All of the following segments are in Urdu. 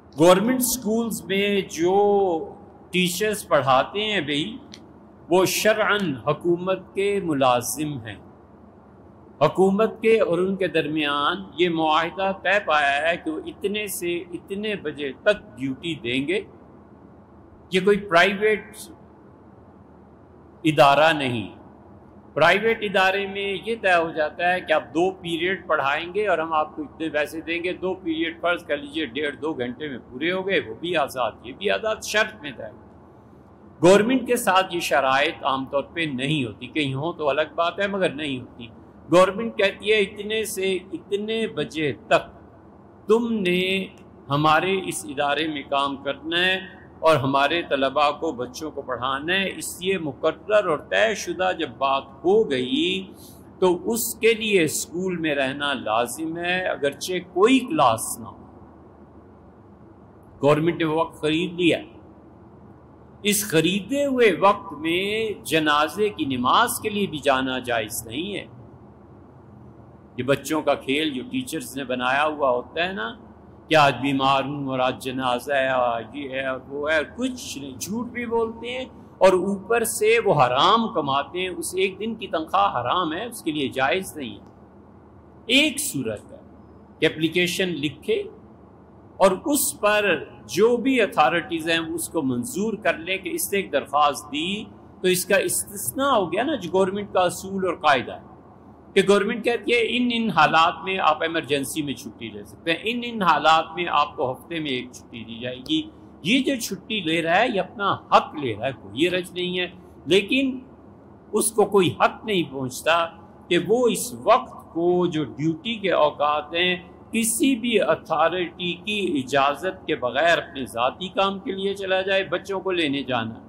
گورنمنٹ سکولز میں جو ٹیچرز پڑھاتے ہیں بھئی وہ شرعاً حکومت کے ملازم ہیں. حکومت کے اور ان کے درمیان یہ معاہدہ طے پایا ہے کہ وہ اتنے سے اتنے بجے تک ڈیوٹی دیں گے. یہ کوئی پرائیویٹ ادارہ نہیں. پرائیویٹ ادارے میں یہ طے ہو جاتا ہے کہ آپ 2 پیریڈ پڑھائیں گے اور ہم آپ کو اتنے پیسے دیں گے. 2 پیریڈ فرض کر لیجئے 1.5-2 گھنٹے میں پورے ہو گئے، وہ بھی آزاد، یہ بھی آزاد، شرط میں طے. گورنمنٹ کے ساتھ یہ شرائط عام طور پہ نہیں ہوتی، کہیں ہوں تو الگ بات ہے مگر نہیں ہوتی. گورنمنٹ کہتی ہے اتنے سے اتنے بجے تک تم نے ہمارے اس ادارے میں کام کرنا ہے اور ہمارے طلباء کو، بچوں کو پڑھانا ہے. اس لیے مقرر اور طے شدہ جب بات ہو گئی تو اس کے لیے اسکول میں رہنا لازم ہے، اگرچہ کوئی کلاس نہ ہو. گورنمنٹ نے وہ وقت خرید لیا. اس خریدے ہوئے وقت میں جنازے کی نماز کے لیے بھی جانا جائز نہیں ہے. یہ بچوں کا کھیل جو ٹیچرز نے بنایا ہوا ہوتا ہے نا کہ آج بیمار ہوں اور آج جنازہ ہے، آج یہ ہے اور وہ ہے، کچھ نہیں، جھوٹ بھی بولتے ہیں اور اوپر سے وہ حرام کماتے ہیں. اس ایک دن کی تنخواہ حرام ہے، اس کے لیے جائز نہیں ہے. ایک صورت ہے کہ اپلیکیشن لکھے اور اس پر جو بھی اتھارٹیز ہیں اس کو منظور کر لیں کہ اس نے ایک درخواست دی تو اس کا استثناء ہو گیا نا، جو گورنمنٹ کا اصول اور قاعدہ ہے کہ گورنمنٹ کہتی ہے ان حالات میں آپ ایمرجنسی میں چھٹی لے سکتے ہیں، ان حالات میں آپ کو ہفتے میں 1 چھٹی دی جائے گی. یہ جو چھٹی لے رہا ہے یہ اپنا حق لے رہا ہے، کوئی رج نہیں ہے. لیکن اس کو کوئی حق نہیں پہنچتا کہ وہ اس وقت کو جو ڈیوٹی کے اوقات ہیں کسی بھی اتھارٹی کی اجازت کے بغیر اپنے ذاتی کام کے لیے چلا جائے. بچوں کو لینے جانا،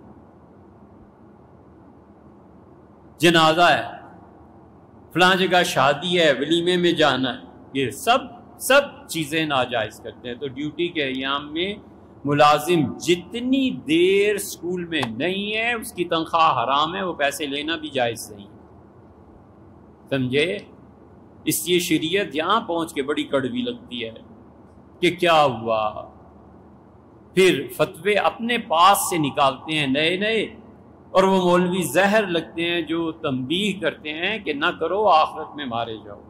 جنازہ ہے، فلاں جگہ شادی ہے، ولیمے میں جانا ہے، یہ سب چیزیں ناجائز کرتے ہیں. تو ڈیوٹی کے ایام میں ملازم جتنی دیر اسکول میں نہیں ہے اس کی تنخواہ حرام ہے، وہ پیسے لینا بھی جائز نہیں، سمجھے؟ اس لیے شریعت یہاں پہنچ کے بڑی کڑوی لگتی ہے کہ کیا ہوا. پھر فتوے اپنے پاس سے نکالتے ہیں نئے اور وہ مولوی زہر لگتے ہیں جو تنبیہ کرتے ہیں کہ نہ کرو آخرت میں مارے جاؤ.